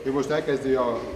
Ő most elkezdi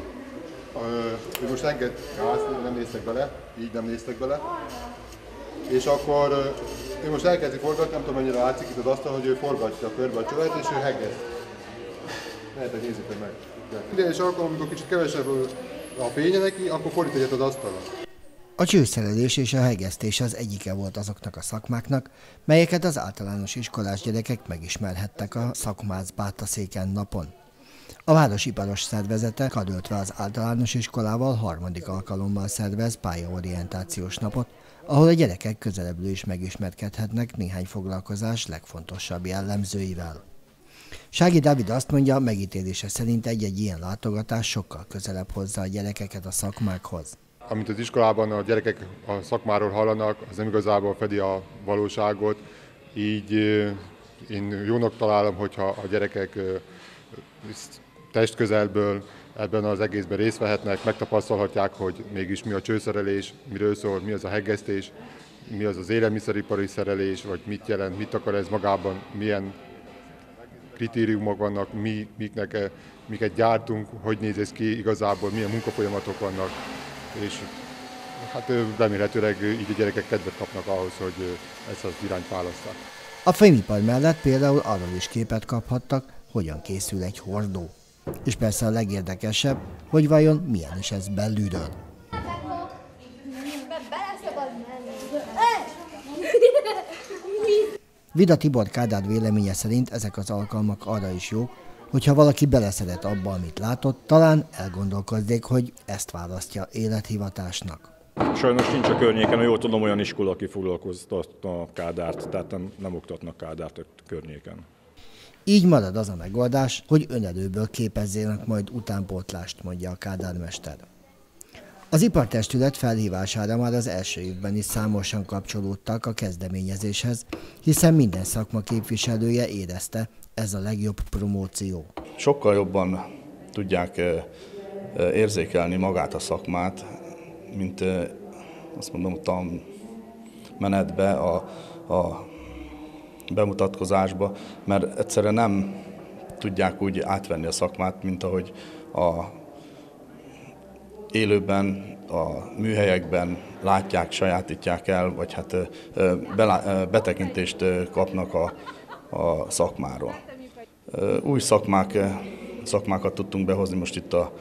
ő most enged gáz, nem néztek bele, így nem néztek bele. És akkor ő most elkezdi forgatni, nem tudom mennyire látszik itt az asztal, hogy ő forgatja körbe a csövet, és ő hegez. Mehetek, nézzétek meg. Minden és alkalom, amikor kicsit kevesebb a fénye neki, akkor fordít egyet az asztalra. A csőszerelés és a hegesztés az egyike volt azoknak a szakmáknak, melyeket az általános iskolás gyerekek megismerhettek a Szakmász Bátaszéken napon. A város iparos szervezete karöltve az általános iskolával harmadik alkalommal szervez pályaorientációs napot, ahol a gyerekek közelebbről is megismerkedhetnek néhány foglalkozás legfontosabb jellemzőivel. Sági Dávid azt mondja, megítélése szerint egy-egy ilyen látogatás sokkal közelebb hozza a gyerekeket a szakmákhoz. Amit az iskolában a gyerekek a szakmáról hallanak, az nem igazából fedi a valóságot, így én jónak találom, hogyha a gyerekek testközelből ebben az egészben részt vehetnek, megtapasztalhatják, hogy mégis mi a csőszerelés, miről szól, mi az a hegesztés, mi az az élelmiszeripari szerelés, vagy mit jelent, mit akar ez magában, milyen kritériumok vannak, miket gyártunk, hogy néz ez ki igazából, milyen munkafolyamatok vannak, és hát remélhetőleg így a gyerekek kedvet kapnak ahhoz, hogy ezt az irányt válasszák. A fémipar mellett például arról is képet kaphattak, hogyan készül egy hordó. És persze a legérdekesebb, hogy vajon milyen is ez belülről. Vida Tibor Kádár véleménye szerint ezek az alkalmak arra is jók, hogyha valaki beleszeret abba, amit látott, talán elgondolkozzék, hogy ezt választja élethivatásnak. Sajnos nincs a környéken, jól tudom, olyan iskola, aki foglalkoztatna Kádárt, tehát nem oktatnak Kádárt a környéken. Így marad az a megoldás, hogy önerőből képezzének majd utánpótlást, mondja a kádármester. Az ipartestület felhívására már az első évben is számosan kapcsolódtak a kezdeményezéshez, hiszen minden szakma képviselője érezte, ez a legjobb promóció. Sokkal jobban tudják érzékelni magát a szakmát, mint azt mondom, a menetbe, a bemutatkozásba, mert egyszerűen nem tudják úgy átvenni a szakmát, mint ahogy a élőben, a műhelyekben látják, sajátítják el, vagy hát betekintést kapnak a szakmáról. Új szakmákat tudtunk behozni most itt a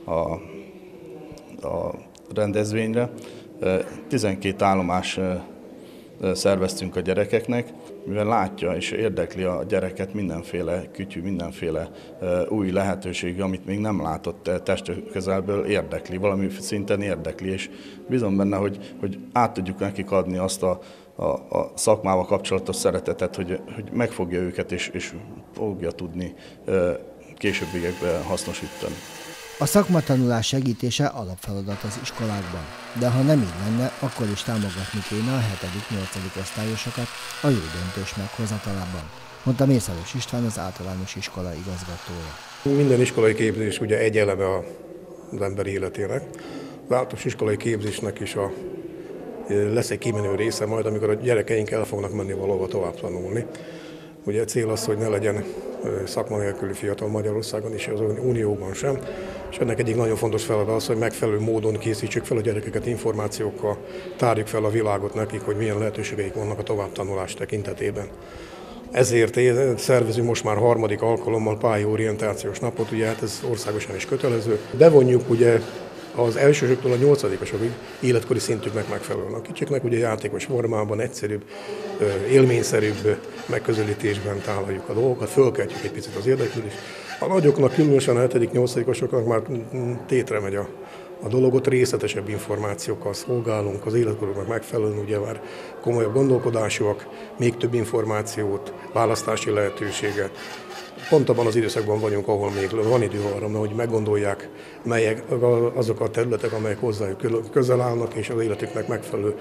rendezvényre. 12 állomás szerveztünk a gyerekeknek, mivel látja és érdekli a gyereket mindenféle kütyű, mindenféle új lehetőség, amit még nem látott testközelből, érdekli, valami szinten érdekli, és bízom benne, hogy át tudjuk nekik adni azt a szakmával kapcsolatos szeretetet, hogy megfogja őket és fogja tudni későbbiekben hasznosítani. A szakmatanulás segítése alapfeladat az iskolákban, de ha nem így lenne, akkor is támogatni kéne a 7.-8. osztályosokat a jó döntős meghozatalában, mondta Mészáros István, az általános iskola igazgatója. Minden iskolai képzés ugye egy eleme az ember életének. Az általános iskolai képzésnek is lesz egy kimenő része majd, amikor a gyerekeink el fognak menni valahova tovább tanulni. Ugye a cél az, hogy ne legyen szakma nélküli fiatal Magyarországon és az Unióban sem. És ennek egyik nagyon fontos feladat az, hogy megfelelő módon készítsük fel a gyerekeket információkkal, tárjuk fel a világot nekik, hogy milyen lehetőségeik vannak a továbbtanulás tekintetében. Ezért szervezünk most már harmadik alkalommal pályaorientációs napot, ugye hát ez országosan is kötelező. Bevonjuk ugye az elsősöktől a 8-osokig életkori szintüknek megfelelően. A kicsiknek ugye játékos formában, egyszerűbb, élményszerűbb megközelítésben tálaljuk a dolgokat, fölkeltjük egy picit az érdeklődést. A nagyoknak, különösen a 7.-8-osoknak már tétre megy a dologot, részletesebb információkkal szolgálunk, az életkoruknak megfelelően ugye már komolyabb gondolkodásúak, még több információt, választási lehetőséget. Pont abban az időszakban vagyunk, ahol még van idő arra, hogy meggondolják, melyek azok a területek, amelyek hozzájuk közel állnak, és az életüknek megfelelő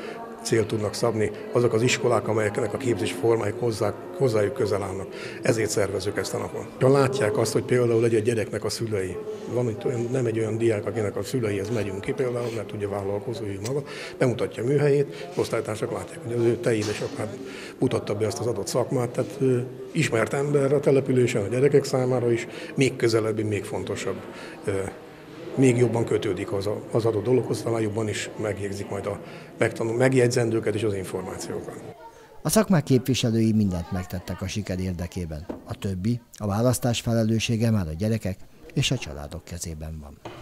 célt tudnak szabni azok az iskolák, amelyeknek a képzés formáik hozzájuk közel állnak. Ezért szervezzük ezt a napon. Ha látják azt, hogy például egy gyereknek a szülei, nem egy olyan diák, akinek a szüleihez megyünk ki például, mert ugye vállalkozói maga, bemutatja a műhelyét, osztálytársak látják, hogy az ő te édesapád mutatta be azt az adott szakmát, tehát ismert ember a településen, a gyerekek számára is, még közelebbi, még fontosabb, még jobban kötődik az adott dologhoz, talán jobban is megjegyzik majd a megjegyzendőket és az információkat. A szakmák képviselői mindent megtettek a siker érdekében. A többi, a választás felelőssége már a gyerekek és a családok kezében van.